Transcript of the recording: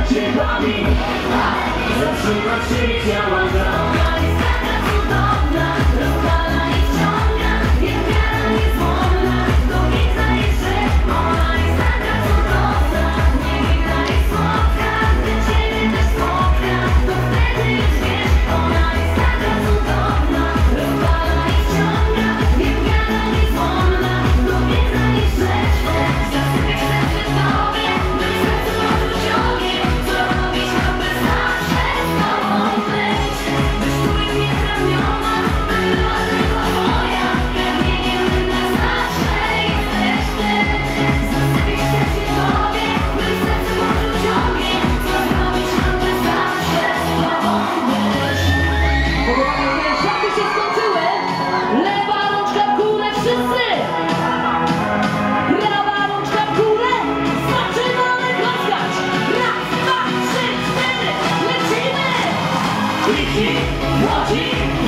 tak się bawi. Zatrzymać się działa droga. Jest taka cudowna, rozwala i wciąga. Jest wiara niezłomna, to piękna jest rzecz. Ona jest taka cudowna, niewinna i słodka. Gdy ciebie też spotka, to wtedy już wiesz. Ona jest taka cudowna, rozwala i wciąga. Jest wiara niezłomna, to piękna jest rzecz. Zasypię serce tobie, by serce poczuć ogień. Co robić, aby zawsze z tobą być. Byś tu jest niepragniona, by była tylko twoja. Pragnieniem na zawsze jesteś ty. Zasypię serce tobie, by serce poczuć ogień. Co robić, aby zawsze z tobą być. Żarty się skończyły. Lewa rączka w górę wszyscy. Prawa rączka w górę. Zaczynamy klaskać. Raz, dwa, trzy, cztery. Lecimy. Kliknij, młodzi,